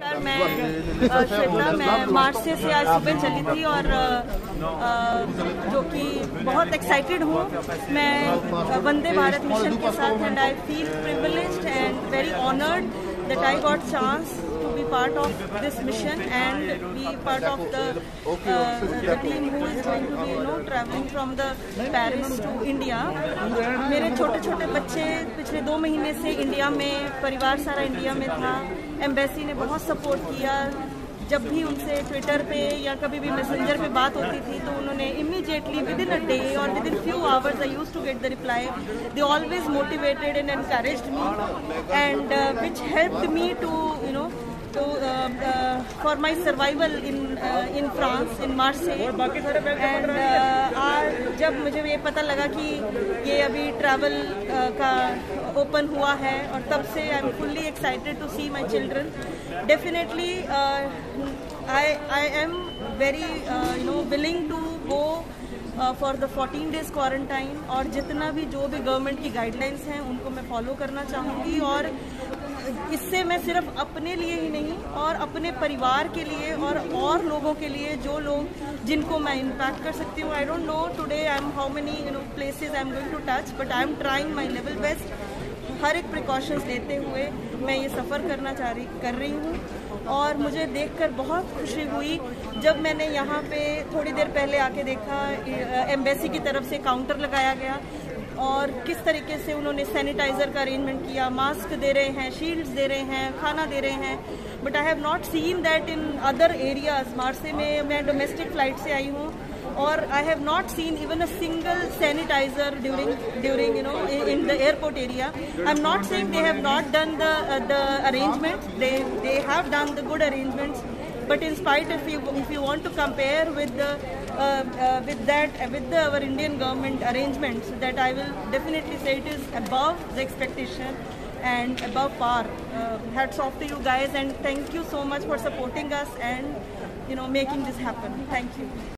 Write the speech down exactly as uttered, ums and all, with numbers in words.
मैं श्वेता, मैं मार्से से आज सुबह चली थी और जो कि बहुत एक्साइटेड हूँ। मैं वंदे भारत मिशन के साथ and I feel privileged and very honoured that I got chance to be part of this mission and be part of the uh, the team who is going to be you know traveling from the Paris to India. मेरे छोटे छोटे बच्चे पिछले दो महीने से India में, परिवार सारा इंडिया में था। एम्बेसी ने बहुत सपोर्ट किया। जब भी उनसे ट्विटर पे या कभी भी मैसेंजर पे बात होती थी तो उन्होंने immediately within a day और within few hours I used to get the reply. They always motivated and encouraged me and which helped me to you know to uh, uh, for my survival in uh, in France in Marseille and uh, आज जब मुझे ये पता लगा कि ये अभी travel uh, का ओपन हुआ है और तब से I am fully excited to see my children. Definitely I I am very you know willing to go for the fourteen days quarantine और जितना भी जो भी गवर्नमेंट की गाइडलाइंस हैं उनको मैं फॉलो करना चाहूँगी। और इससे मैं सिर्फ अपने लिए ही नहीं और अपने परिवार के लिए और और लोगों के लिए जो लोग जिनको मैं इम्पैक्ट कर सकती हूँ। I don't know today I am how many you know places I am going to touch but I am trying my level best. हर एक प्रिकॉशंस लेते हुए मैं ये सफ़र करना चाह रही कर रही हूँ और मुझे देखकर बहुत खुशी हुई जब मैंने यहाँ पे थोड़ी देर पहले आके देखा एम्बेसी की तरफ से काउंटर लगाया गया और किस तरीके से उन्होंने सैनिटाइज़र का अरेंजमेंट किया, मास्क दे रहे हैं, शील्ड्स दे रहे हैं, खाना दे रहे हैं। But I have not seen that in other areas. Marseille में मैं डोमेस्टिक फ़्लाइट से आई हूँ और I have not seen even a single sanitizer during during you know in the airport area. I am not saying they have not done the the arrangements, they they have done the good arrangements, but in spite if you if you want to compare with the uh, uh, with that uh, with the our Indian government arrangements, that I will definitely say it is above the expectation and above par. Uh, hats off to you guys and thank you so much for supporting us and you know making this happen. Thank you.